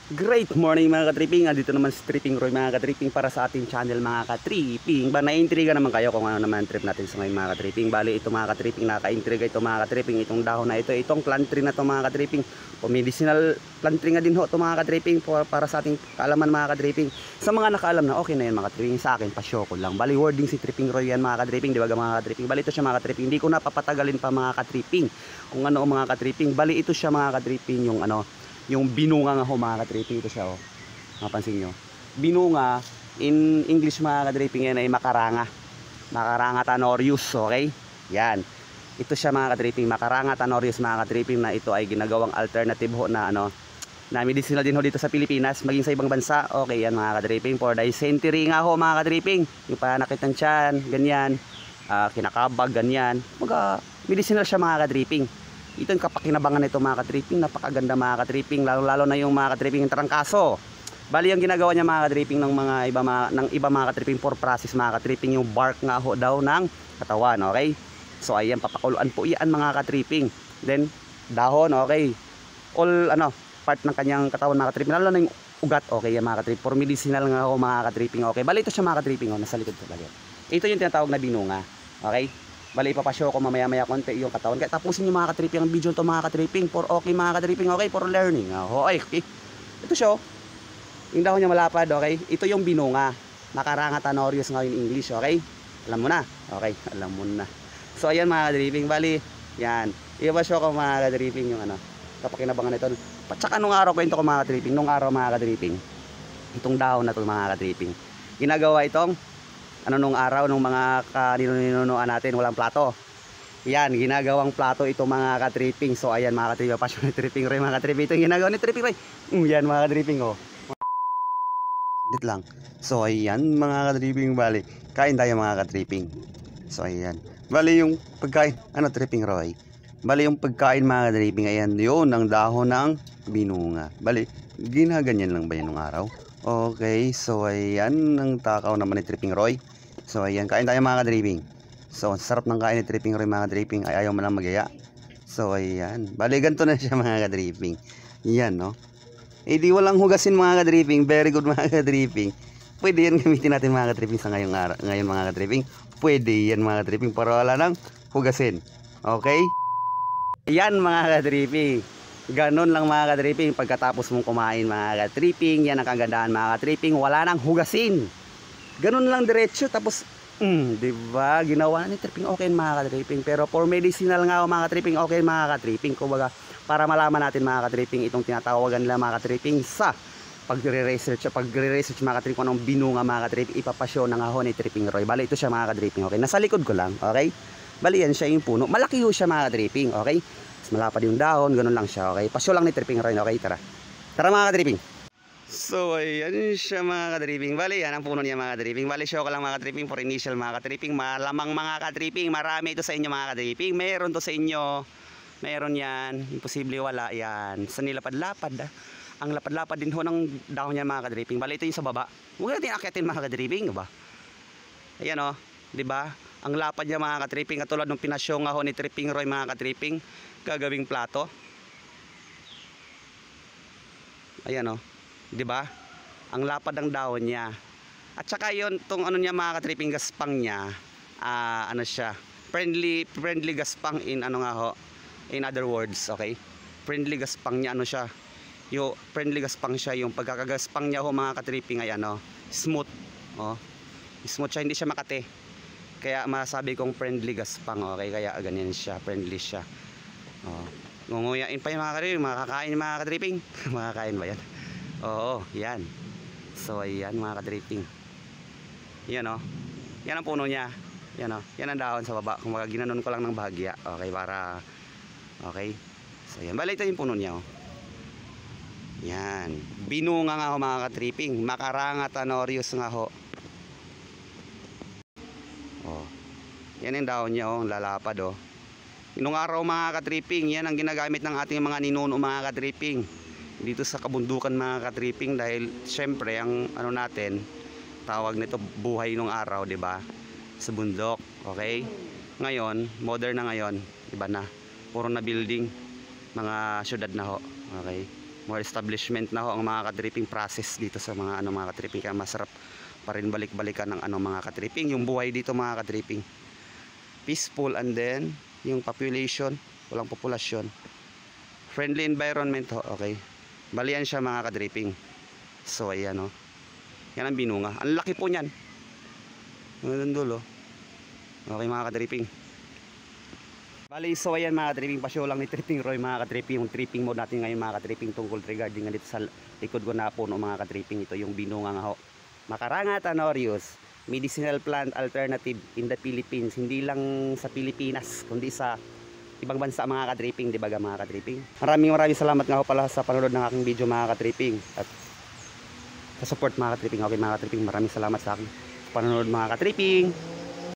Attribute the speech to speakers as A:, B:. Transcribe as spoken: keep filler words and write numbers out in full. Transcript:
A: Great morning mga ka-tripping. Andito naman si Tripping Roy mga ka-tripping para sa ating channel mga ka-tripping. Ba naiintriga naman kayo kung ano naman trip natin sa ngayon mga ka-tripping. Bali ito mga ka-tripping, naka-intriga ito mga ka-tripping. Itong dahon na ito, itong plant tree na ito mga ka-tripping. O medicinal plant tree nga din ho ito mga ka-tripping para sa ating kaalaman mga ka-tripping. Sa mga nakaalam na okay na yan mga ka-tripping, sa akin pasyo ko lang. Bali wording si Tripping Roy yan mga ka-tripping, di ba mga ka-tripping? Bali ito siya mga ka-tripping. Hindi ko na papatagalin pa mga ka-tripping kung ano mga ka-tripping. Bali ito siya mga ka-tripping, yung ano, yung binunga nga ho mga ka-tripping. Ito siya oh. Mapansin nyo, binunga in English mga ka-tripping yan ay makaranga, makaranga tanorius. Okay, yan, ito siya mga ka-tripping, makaranga tanorius mga ka-tripping, na ito ay ginagawang alternative ho na ano, na medicinal din ho dito sa Pilipinas, maging sa ibang bansa. Okay yan mga ka-tripping, for dysentery nga ho mga ka-tripping, yung panakit ng tiyan, ganyan, uh, kinakabag, ganyan, mga medicinal siya mga ka-tripping. Ito yung kapakinabangan nito mga ka-tripping, napakaganda mga ka-tripping, lalo lalo na yung mga ka-tripping yung tarangkaso. Bali ang ginagawa niya mga ka-tripping ng mga iba mga, ng iba mga ka-tripping for process mga ka-tripping, yung bark nga ho daw ng katawan. Okay, so ayan, papakuluan po iyan mga ka-tripping. Then dahon, okay, all ano part ng kanyang katawan mga ka-tripping, lalo na yung ugat. Okay yan mga ka-tripping, for medicinal nga ho mga ka-tripping. Okay, bali ito siya mga ka-tripping, oh, nasa likod ko. Bali ito yung tinatawag na binunga. Okay, bali ipapashow ko mamaya maya konti yung katawan, kaya tapusin yung mga ka-tripping ang video to mga ka-tripping, for okay mga ka-tripping, okay, for learning. Okay, okay. Ito siya, yung dahon niya malapad. Okay, ito yung binunga, makaranga tanorius nga yung English. Okay, alam mo na. Okay, alam mo na. So ayan mga ka-tripping, bali yan, ipapashow ko mga ka-tripping yung ano, kapakinabangan nito. Tsaka nung araw kwento ko mga ka-tripping, nung araw mga ka-tripping, itong dahon na to mga ka-tripping, ginagawa itong ano nung araw, nung mga kaninununuan natin, walang plato. Yan, ginagawang plato ito mga ka-tripping. So ayan mga ka-tripping, passion ni Tripping Roy mga ka-tripping. Ito yung ginagawa ni Tripping Roy. Mm, yan mga ka-tripping oh. Dit lang. So ayan mga ka-tripping, bali kain tayo mga ka-tripping. So ayan, bali yung pagkain, ano Tripping Roy, bali yung pagkain mga ka-tripping, ayan yun ang dahon ng binunga. Bali ginaganyan lang ba yan nung araw? Okay, so ayan ang takaw naman ni Tripping Roy. So ayan, kain tayo mga ka-tripping. So sarap ng kain ni Tripping Roy mga ka-tripping, ay ayaw mo lang magaya. So ayan, bali ganito na siya mga ka-tripping. Yan no, eh di walang hugasin mga ka-tripping. Very good mga ka-tripping. Pwede yan gamitin natin mga ka-tripping sa ngayong araw, ngayon mga ka-tripping. Pwede yan mga ka-tripping, para wala nang hugasin. Okay, yan mga ka-tripping, ganon lang mga ka-tripping. Pagkatapos mong kumain mga ka-tripping, yan ang kagandahan mga ka-tripping, wala nang hugasin. Ganon lang diretso, tapos mm, diba ginawa ni Tripping, okay mga ka-tripping. Pero for medicinal nga mga ka-tripping, okay mga ka-tripping. Kumbaga para malaman natin mga ka-tripping itong tinatawagan nila mga ka-tripping sa pagre-research, pagre-research mga ka-tripping kung anong binunga mga ka-tripping, ipapasyo na nga ho ni Tripping Roy. Bali ito siya mga ka-tripping. Okay, nasa likod ko lang. Okay, bali yan siya yung puno, malaki ho siya mga ka-tripping. Okay, malapad yung dahon, ganun lang siya. Okay, pasyo lang ni Tripping Roy. Okay, tara tara mga ka-tripping. So ayan siya mga ka-tripping, bali yan ang puno niya mga ka-tripping. Bali show ko lang mga ka-tripping for initial mga ka-tripping. Malamang mga ka-tripping, marami ito sa inyo mga ka-tripping. Meron to sa inyo, meron yan, imposible wala yan. Sa nilapad-lapad ah. Ang lapad-lapad din ho ng dahon niya mga ka-tripping. Bali ito yung sa baba, huwag natin akitin mga ka-tripping, diba? Ayan o, diba? Ang lapad niya mga ka-tripping, katulad ng pinasyo nga ho ni Tripping Roy mga ka-tripping, gagawing plato. Ayan o, diba? Ang lapad ng dahon niya. At saka yun, tong ano niya mga ka-tripping, gaspang niya, uh, ano siya, friendly, friendly gaspang in ano nga ho, in other words. Okay, friendly gaspang niya, ano siya, yung friendly gaspang siya, yung pagkakagaspang niya ho mga ka-tripping ay ano, smooth. Oh, smooth siya, hindi siya makate. Kaya masabi kong friendly gaspang. Okay, kaya ganyan siya, friendly siya. Oh, ngunguyain pa yung mga ka-tripping, makakain yung mga ka-tripping. Makakain ba yan? Oo, yan. So ayan mga ka-tripping, yan o, yan ang puno niya. Yan o, yan ang dahon sa baba. Kung mga ginanon ko lang ng bahagya. Okay, para okay. So yan, bali ito yung puno niya o. Yan, binunga nga ho mga ka-tripping, makaranga tanorius nga ho. Oh, yan yung dahon niya o, lalapad o. Inong araw mga ka-tripping, yan ang ginagamit ng ating mga ninuno mga ka-tripping dito sa kabundukan mga ka-tripping. Dahil syempre ang ano natin, tawag nito buhay nung araw, di ba? Sa bundok. Okay, ngayon modern na, ngayon iba na, puro na building, mga syudad na ho. Okay, more establishment na ho ang mga ka-tripping process dito sa mga ano mga ka-tripping, kaya masarap pa rin balik-balikan ng ano mga ka-tripping. Yung buhay dito mga ka-tripping, peaceful, and then yung population, walang populasyon, friendly environment ho. Okay, balian siya mga ka-tripping. So ayan o, yan ang binunga, ang laki po nyan, ang dulo. Okay mga ka-tripping, bali so ayan mga ka-tripping, pasyo lang ni Tripping Roy mga ka-tripping, yung tripping mode natin ngayon mga ka-tripping tungkol regarding dito sa likod ko na puno mga ka-tripping. Ito yung binunga nga ho, Macaranga tanorius, medicinal plant alternative in the Philippines. Hindi lang sa Pilipinas kundi sa ibang bansa mga ka-tripping, di ba mga ka-tripping? Maraming maraming salamat nga ho pala sa panonood ng aking video mga ka-tripping, at sa support mga ka-tripping. Okay mga ka-tripping, maraming salamat sa aking panonood mga ka-tripping.